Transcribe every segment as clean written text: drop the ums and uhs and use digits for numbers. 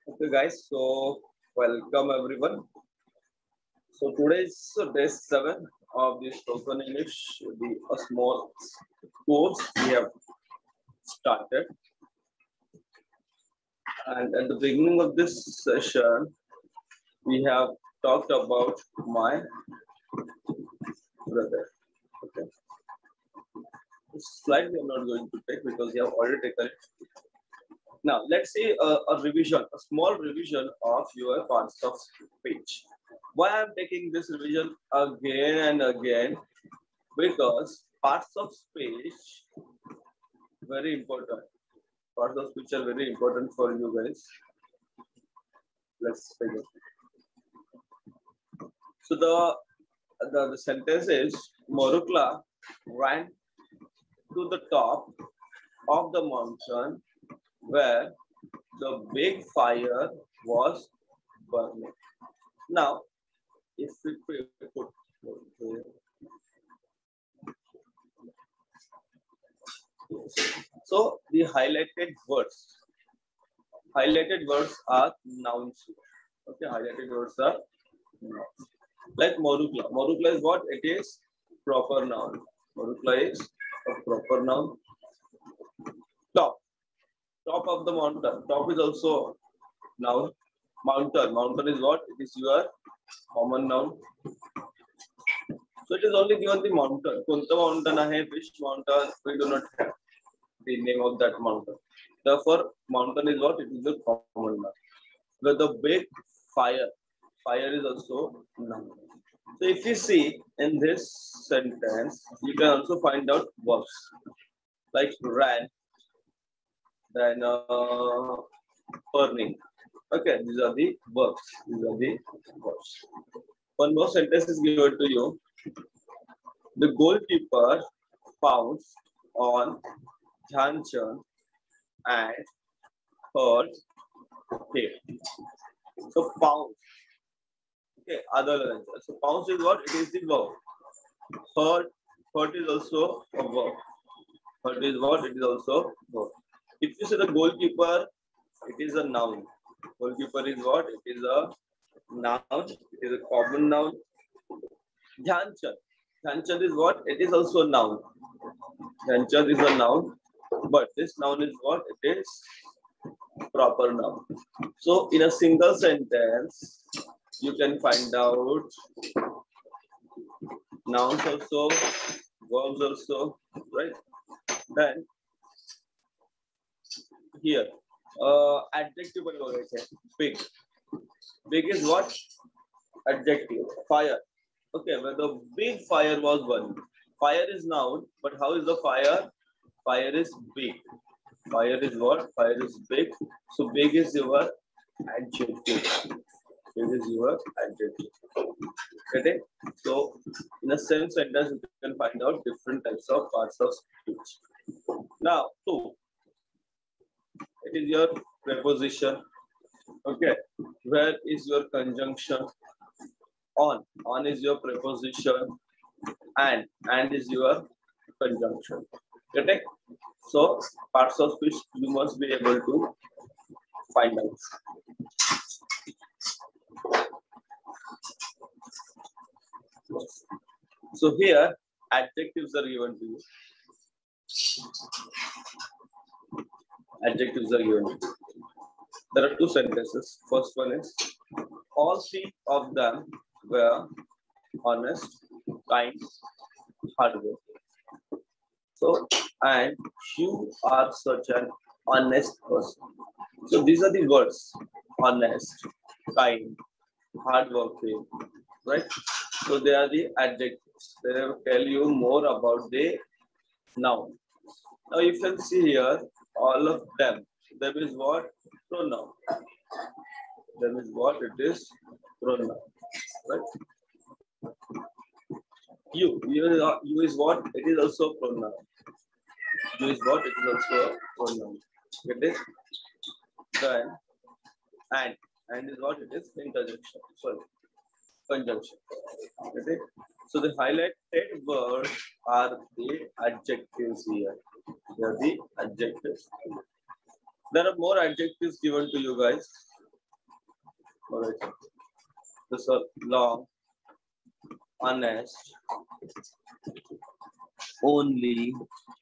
Okay, guys. So welcome everyone. So today is day 7 of the spoken English, a small course we have started. And at the beginning of this session, we have talked about my brother. Okay. This slide we are not going to take because we have already taken it. Now let's see a revision, a small revision of your parts of speech. Why I'm taking this revision again and again? Because parts of speech very important. Parts of speech are very important for you guys. Let's take it. So the sentence is Morukla ran to the top of the mountain where the big fire was burning. Now, if we put so the highlighted words are nouns. Okay, highlighted words are nouns. Like Morukla. Morukla is what? It is proper noun. Morukla is a proper noun. Top. Top of the mountain. Top is also noun. Mountain. Mountain is what? It is your common noun. So it is only given the mountain. Kunta mountain hai, which mountain? We do not have the name of that mountain. Therefore, mountain is what? It is a common noun. Where the big fire. Fire is also noun. So if you see in this sentence, you can also find out verbs like ran, then burning. Okay, these are the verbs. These are the verbs. One more sentence is given to you. The goalkeeper pounced on Dhyan Chand and hurt him. So pounce. Okay, other lines. So pounce is what? It is the verb. Hurt is also a verb. Hurt is what? It is also verb. If you say the goalkeeper, it is a noun. Goalkeeper is what? It is a noun. It is a common noun. Dhyan Chand. Dhyan Chand is what? It is also a noun. Dhyan Chand is a noun. But this noun is what? It is proper noun. So in a single sentence, you can find out nouns also, verbs also, right? Then here, adjective big. Big is what? Adjective. Fire. Okay, where the big fire was burning. Fire is noun, but how is the fire? Fire is big. Fire is what? Fire is big. So big is your adjective. Big is your adjective. Okay? So in the same sentence, you can find out different types of parts of speech. Now, two. It is your preposition. Okay. Where is your conjunction? On. On is your preposition. And is your conjunction. Correct? So parts of speech you must be able to find out. So here adjectives are given to you. Adjectives are given to you. There are two sentences. First one is all three of them were honest, kind, hardworking. So, and you are such an honest person. So these are the words: honest, kind, hardworking, right? So they are the adjectives. They will tell you more about the noun. Now you can see here all of them. There is what? Pronoun. There is what? It is pronoun, right? You is what? It is also pronoun. You is what? It is also pronoun. Get it? Then and is what? It is interjection. Sorry, conjunction. Get it? So the highlighted words are the adjectives here. They are the adjectives. There are more adjectives given to you guys. This is long, honest, only,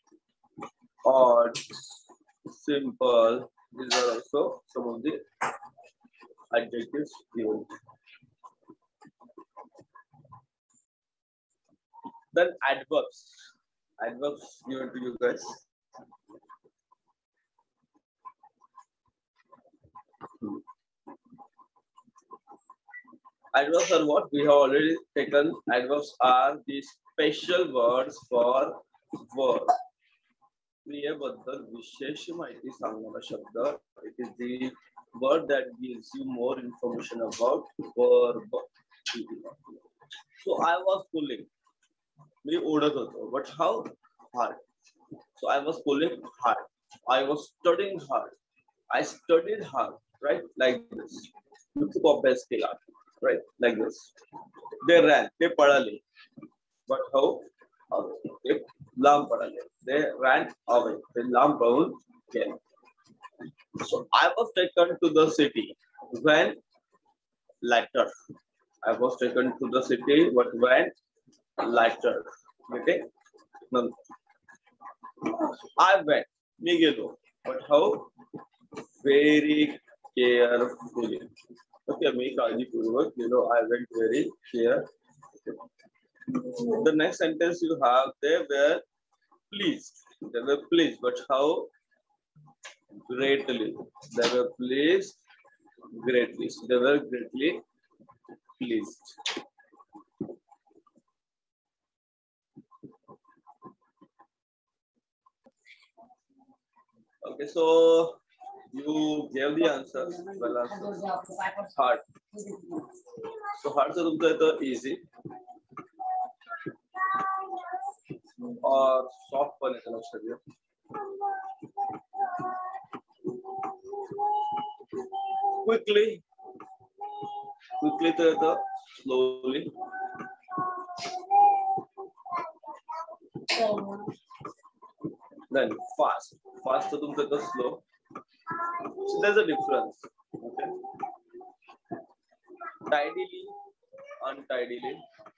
odd, simple. These are also some of the adjectives used. Then adverbs. Adverbs given to you guys. Adverbs are what we have already taken. Adverbs are the special words for verb. क्रियेबद्दल विशेष माहिती सांगणारा शब्द. It is the word that gives you more information about verb. So I was pulling. मी ओढत होतो. But how hard? So I was pulling hard. I was studying hard. I studied hard. Right? Like this. You took up best केला. Right? Like this. They ran. They पळाले. But how? They लांब पळाले. They ran away. They लांब पळून गेले. So I was taken to the city when later. I was taken to the city, but when later. Okay? No. I went. मी गेलो. But how? Very carefully. Okay, मी काळजीपूर्वक गेलो. I went very carefully. The next sentence you have, they were pleased. They were pleased, but how? Greatly. They were pleased greatly. So they were greatly pleased. Okay, so you gave the answers. Well, hard. So hard से तुमचा येतं easy. और soft पण येतं लक्षात घ्या. Quickly तर येतं slowly. Then fast तर तुमचं येतं slow. So there's a difference. Okay. Tidily, untidily.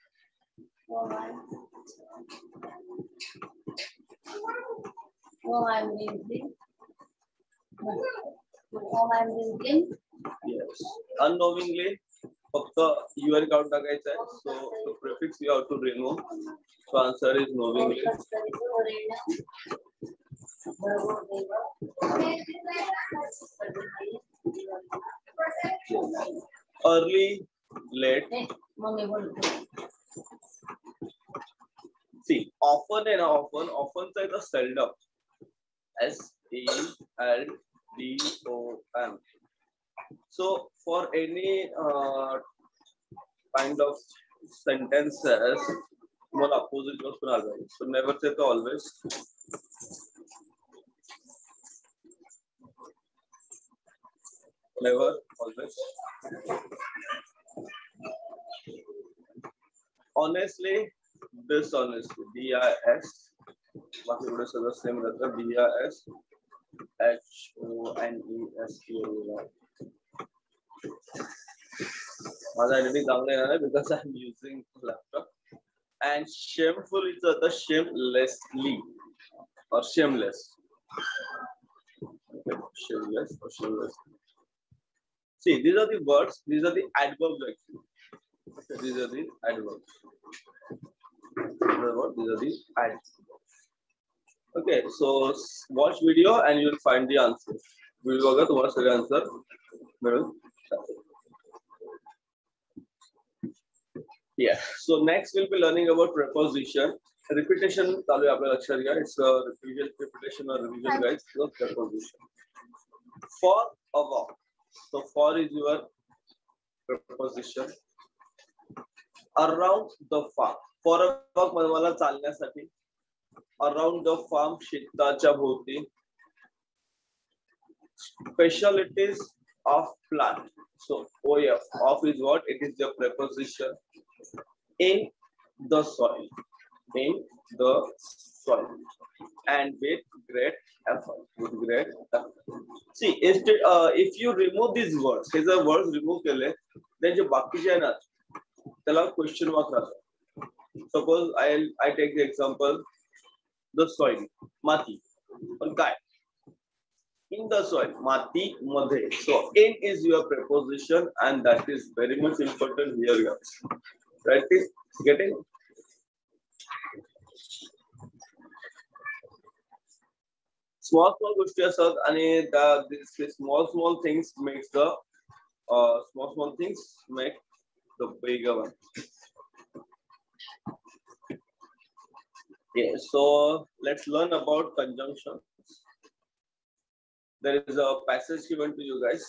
While I'm reading. While I'm reading. Yes. Unknowingly, फक्त UL count टाकायचं आहे. So the prefix you have to remove. So answer is knowingly. Early, late. See, often and often say the seldom. SELDOM. So for any kind of sentences, one opposite was present. So never say the always. Never, always. Honestly, dishonestly. DIS. बाकी थोड़े सदस्य same रहता है. DIS. HONESQUY. माझा editing चांगला येणार आहे because I'm using laptop. And shameful is the shamelessly or shameless. Okay. Shameless or shameless. See, these are the words. These are the adverbs actually. Okay, these are the adverbs. These are the adverbs. Okay, so watch video and you will find the answer. Video का तुम्हारा सही answer mill. Yeah. So next we'll be learning about preposition. Repetition चालू है आपल्या लक्षात घ्या. It's a repetition or revision guys. So preposition. For a walk. So for is your preposition. Around the farm. For a walk मला चालण्यासाठी. Around the farm शेताच्या भोवती. Specialties of plant. So OF. Of is what? It is the preposition. In the soil. In the soil. And with great effort. With great effort. See, if you remove these words, these are words remove केले. then जे बाकीचे आहे ना त्याला question mark राहतो. Suppose I take the example the soil, माती. पण काय in the soil, माती मध्ये. So in is your preposition and that is very much important here guys. Right? Getting? Small गोष्टी असतात आणि the small things makes the small things make the bigger one. Okay, so let's learn about conjunctions. There is a passage given to you guys.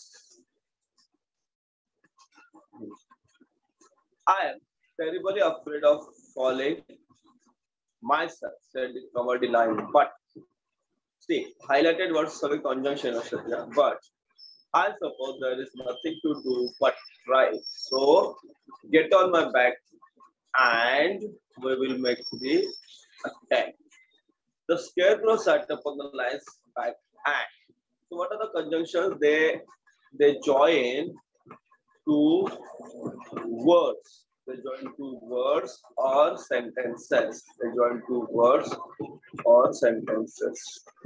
I am terribly afraid of falling myself, said the comedy line. But see, highlighted words for conjunction, but I suppose there is nothing to do but try. So get on my back and we will make the attack. The scarecrow sat upon the lion's back and. So what are the conjunctions? They join two words. They join two words or sentences. They join two words or sentences.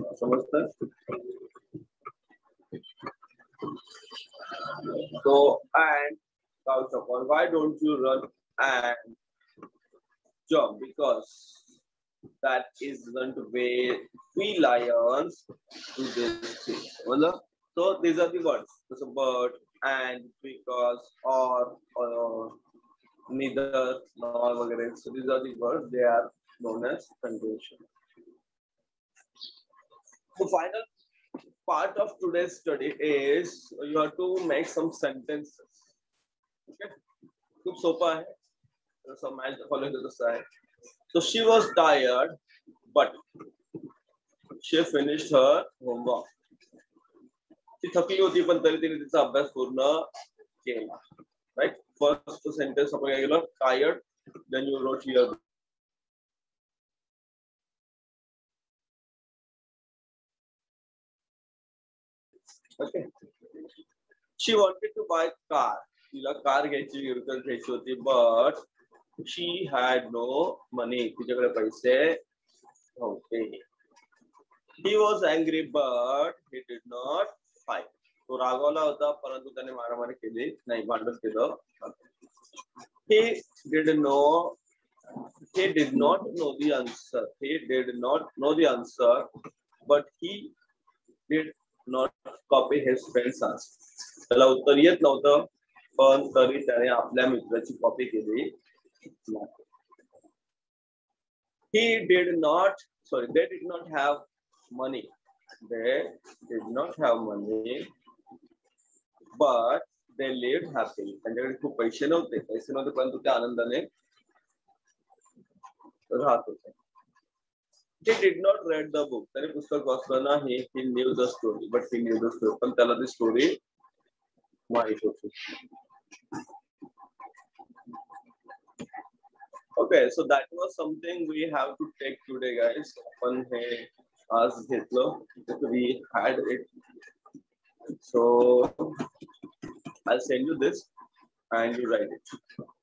So and couch upon. Why don't you run and jump? Because that isn't where we lions do this thing. So these are the words. So bird and because or neither nor वगैरह. So these are the words. They are known as conjunction. The final part of today's study is you have to make some sentences. Okay. खूप सोपा आहे. So match the following to the side. So she was tired, but she finished her homework. ती थकली होती पण तरी तिने तिचा अभ्यास पूर्ण केला. Right? First sentence आपण काय केलं? Tired. Then you wrote here. Okay. She wanted to buy car. तिला कार घ्यायची, vehicle घ्यायची होती, but she had no money. तिच्याकडे पैसे नव्हते. He was angry, but he did not fight. तो रागावला होता, परंतु त्याने मारामारी केली नाही, भांडण केलं. He did not know the answer. He did not know the answer, but he did not copy his friend's answer. त्याला उत्तर येत नव्हतं, पण तरी त्याने आपल्या मित्राची कॉपी केली. They did not have money. They did not have money, but they lived happily. त्यांच्याकडे खूप पैसे नव्हते परंतु ते आनंदाने राहत होते. He did not read the book. त्याने पुस्तक वाचलं नाही. He knew the story, but he knew the story. पण त्याला ती स्टोरी माहित होती. Okay, so that was something we have to take today, guys. आपण हे आज घेतलं. We had it. So I'll send you this and you write it.